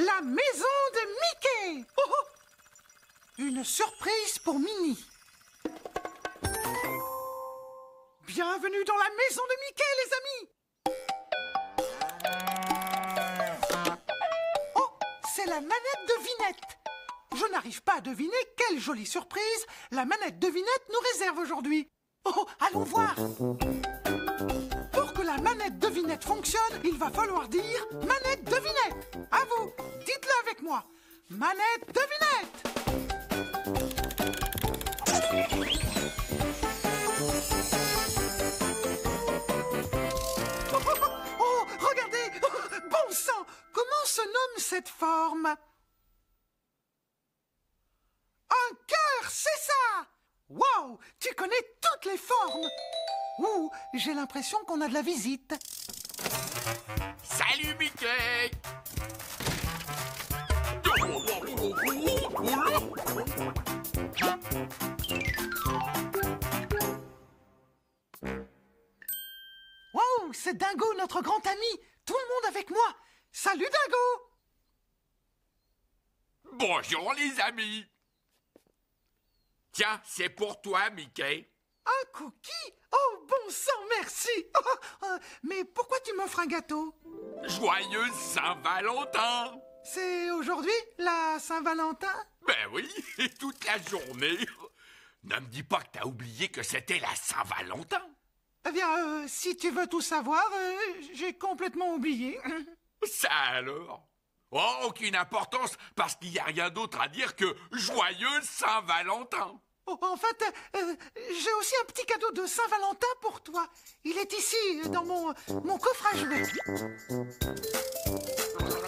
la maison de Mickey. Oh, oh. Une surprise pour Minnie. Bienvenue dans la maison de Mickey, les amis. Oh, c'est la manette devinette. Je n'arrive pas à deviner quelle jolie surprise la manette devinette nous réserve aujourd'hui. Oh, allons voir. Pour que la manette devinette fonctionne, il va falloir dire manette devinette. À vous, dites-le avec moi. Manette devinette. Oh, regardez. Bon sang, comment se nomme cette forme? Un cœur, c'est ça! Waouh, tu connais toutes les formes! Ouh, j'ai l'impression qu'on a de la visite. Salut Mickey! Waouh, c'est Dingo, notre grand ami! Tout le monde avec moi! Salut Dingo! Bonjour les amis! Tiens, c'est pour toi, Mickey. Un cookie? Oh, bon sang, merci! Mais pourquoi tu m'offres un gâteau? Joyeuse Saint-Valentin! C'est aujourd'hui, la Saint-Valentin? Ben oui, et toute la journée. Ne me dis pas que t'as oublié que c'était la Saint-Valentin. Eh bien, si tu veux tout savoir, j'ai complètement oublié. Ça alors? Oh, aucune importance, parce qu'il n'y a rien d'autre à dire que Joyeuse Saint-Valentin. Oh, en fait, j'ai aussi un petit cadeau de Saint-Valentin pour toi. Il est ici, dans mon coffre à jouets.